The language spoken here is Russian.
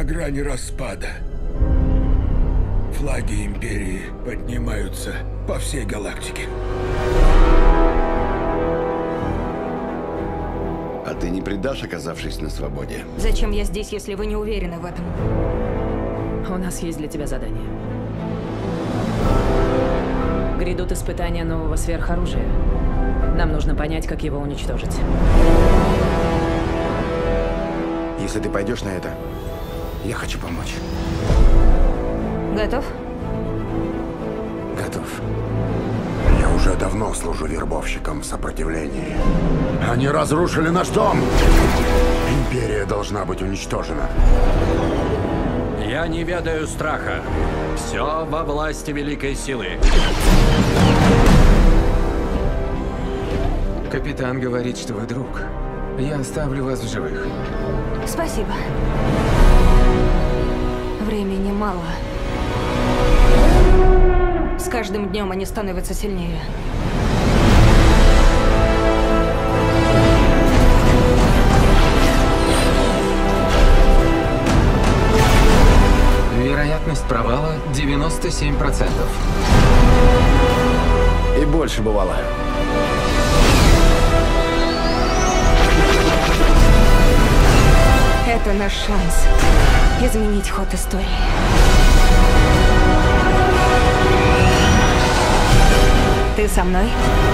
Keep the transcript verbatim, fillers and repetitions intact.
на грани распада. Флаги Империи поднимаются по всей галактике. А ты не предашь, оказавшись на свободе? Зачем я здесь, если вы не уверены в этом? У нас есть для тебя задание. Грядут испытания нового сверхоружия. Нам нужно понять, как его уничтожить. Если ты пойдешь на это, я хочу помочь. Готов? Готов. Я уже давно служу вербовщиком в сопротивлении. Они разрушили наш дом! Империя должна быть уничтожена. Я не ведаю страха. Все во власти великой силы. Капитан говорит, что вы друг. Я оставлю вас в живых. Спасибо. Времени мало. С каждым днем они становятся сильнее. Вероятность провала девяносто семь процентов. И больше бывало. Это наш шанс изменить ход истории. Ты со мной?